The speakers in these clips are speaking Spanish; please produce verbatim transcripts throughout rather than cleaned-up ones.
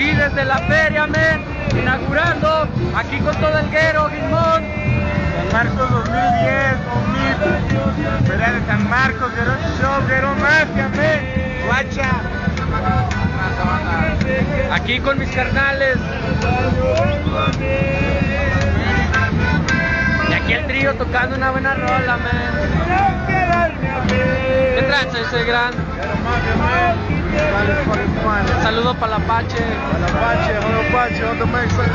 Aquí desde la feria, men, inaugurando, aquí con todo el guero, Gizmón. San Marcos dos mil diez, dos mil. Feria de San Marcos, Guero Show, Guero Mafia, men. Guacha. Aquí con mis carnales. Y aquí el trío tocando una buena rola, man. ¿Qué traes ese gran? Un saludo para la Apache. Para la Apache, on the Apache, on the Mexican.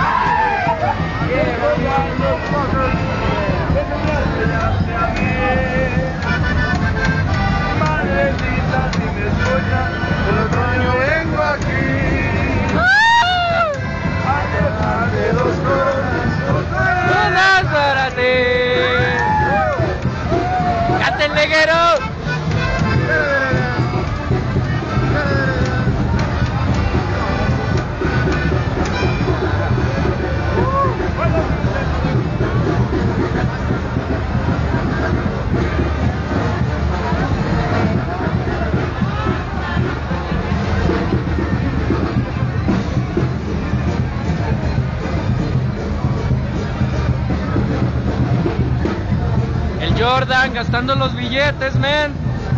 Madrecita, si me escucha, el otro año vengo aquí. A dejar de los corazones. Buenas horas, ¡cántenle, guero! Jordan gastando los billetes, man.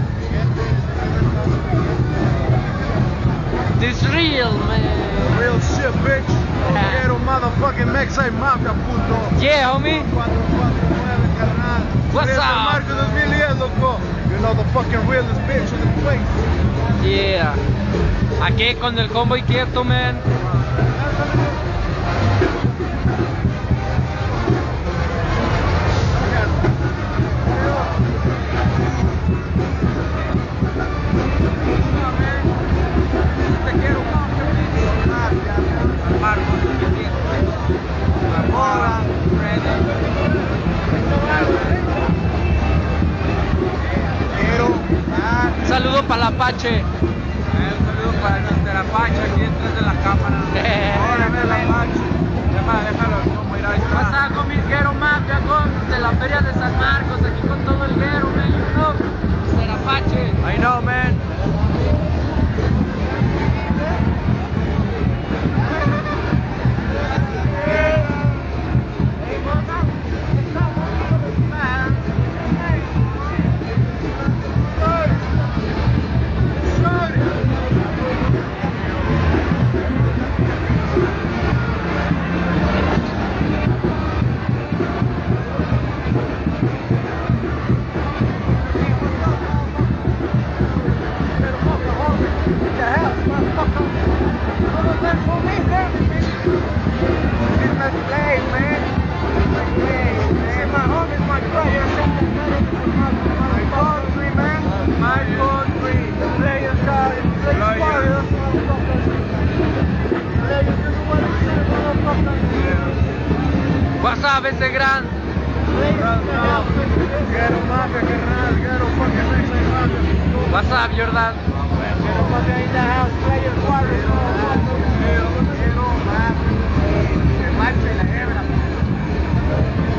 This real, man. Real shit, bitch. Quiero motherfucking Mexican Mafia, puto. Yeah, homie. cuatro cuatro nueve, carnal. What's up? San Marcos dos mil diez, loco. You know the fucking realest bitch in the place. Yeah. Aquí con el combo quieto, man. Un saludo para la Apache. Un saludo para nuestra Apache aquí detrás de la cámara. Órale, la Apache. Déjalo, déjalo, como irá. Pasa con mis guero mafia, con de la feria de San Marcos, aquí con todo el guero, man, you know. Mister Apache. I know, man. WhatsApp ese gran. Guero Mafia, carnal, Guero fucking Mexican Mafia. WhatsApp, Jordan. Guero Mafia in the house, Player Warriors. Guero Mafia, el macho y la hebra.